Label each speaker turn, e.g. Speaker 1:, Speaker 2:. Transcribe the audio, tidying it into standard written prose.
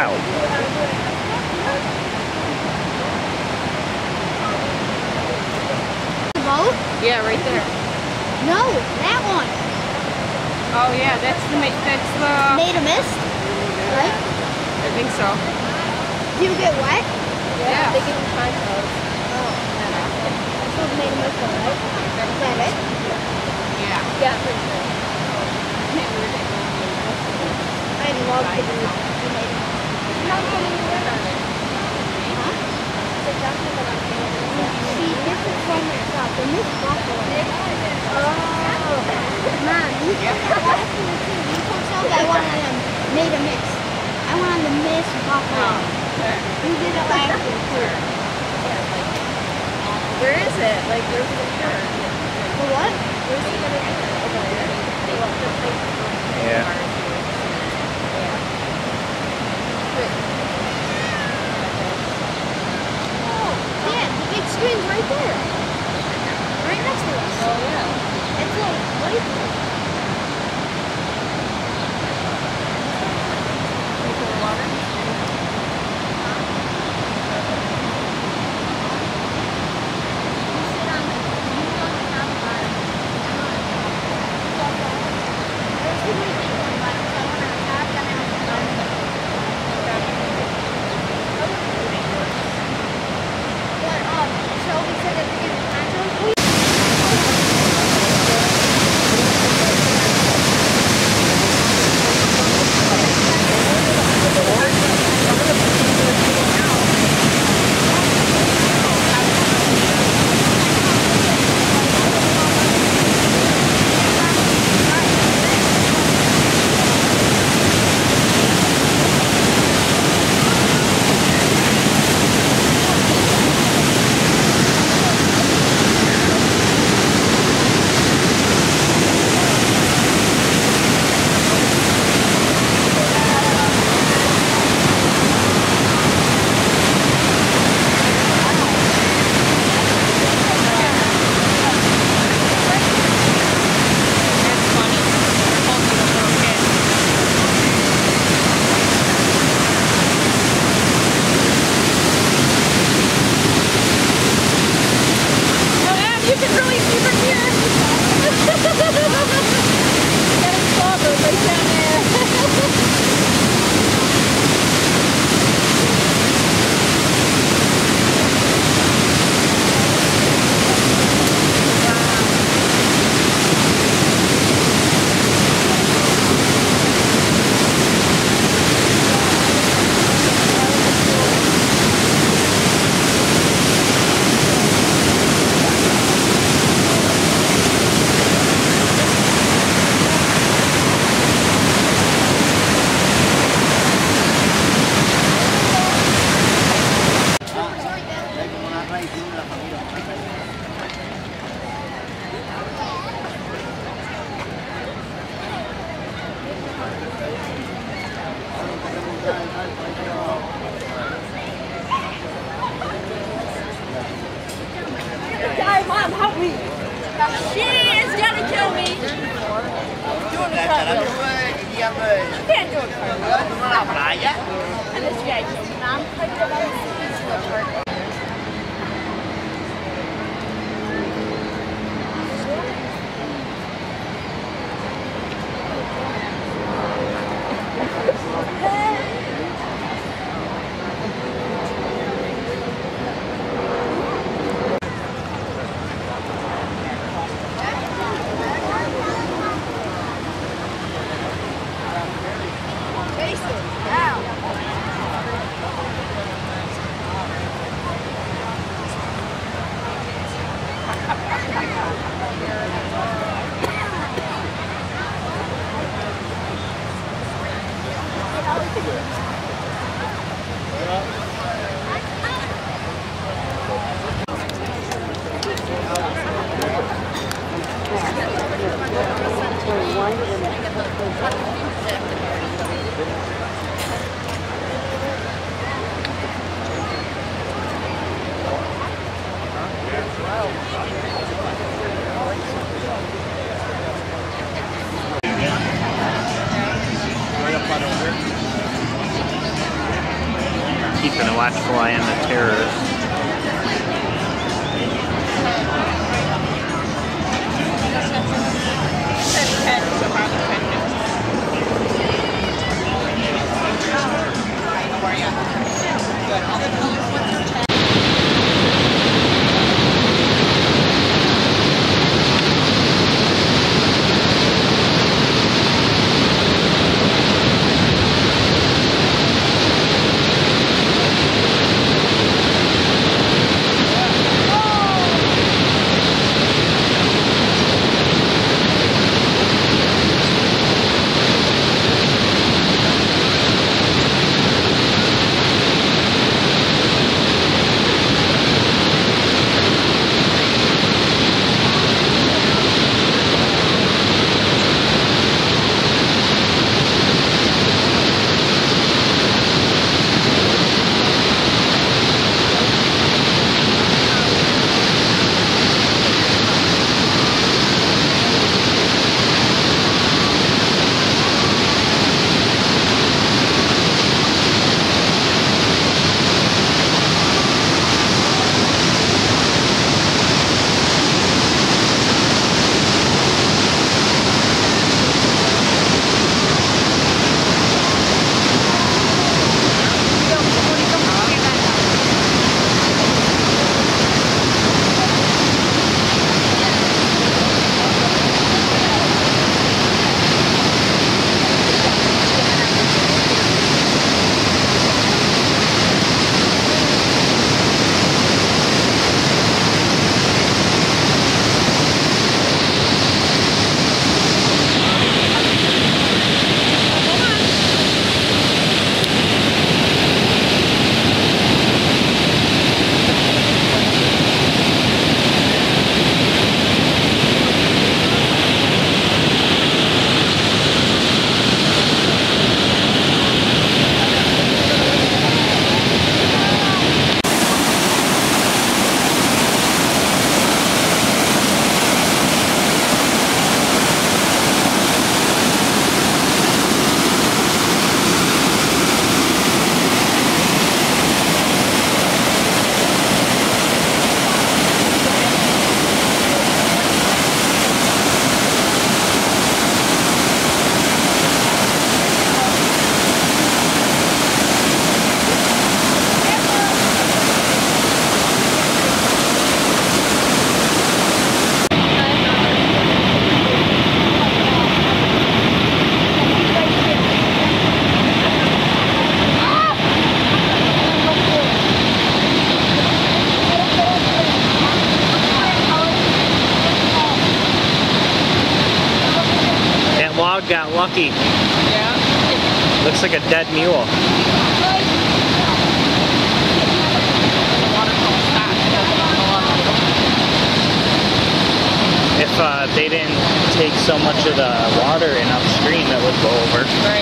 Speaker 1: out.
Speaker 2: Boat?
Speaker 3: Yeah, right there.
Speaker 2: No, that one.
Speaker 3: Oh yeah, that's the
Speaker 2: Made a mist, right?
Speaker 3: I think so.
Speaker 2: Do you get wet?
Speaker 3: Yeah.
Speaker 4: They give them time codes.
Speaker 2: That's what made a mist, right? Is that it?
Speaker 3: Yeah.
Speaker 4: Yeah, pretty sure.
Speaker 2: I love the made a mist.
Speaker 4: Not coming in there.
Speaker 2: Huh?
Speaker 4: It's not coming on camera.
Speaker 2: See, this is from the mist buffalo. Man, you told Shelby I wanted them made a mist. I wanted the mist buffalo. You did it last year too.
Speaker 4: Where is it? Like, where's it in here?
Speaker 2: For what?
Speaker 4: Where's it in here? Over there.
Speaker 1: Yeah.
Speaker 2: Oh, yeah, the big screen's right there. Right next to us.
Speaker 4: Oh, yeah.
Speaker 2: It's like light.
Speaker 4: Mom, help me. She is gonna kill me. Doing the cartwheel. You can't do a cartwheel. And this guy kills me. Mom, like the cartwheel.
Speaker 1: keeping a watchful eye on the terrorists. Got lucky.
Speaker 3: Yeah.
Speaker 1: Looks like a dead mule. If they didn't take so much of the water in upstream, it would go over.
Speaker 3: Right.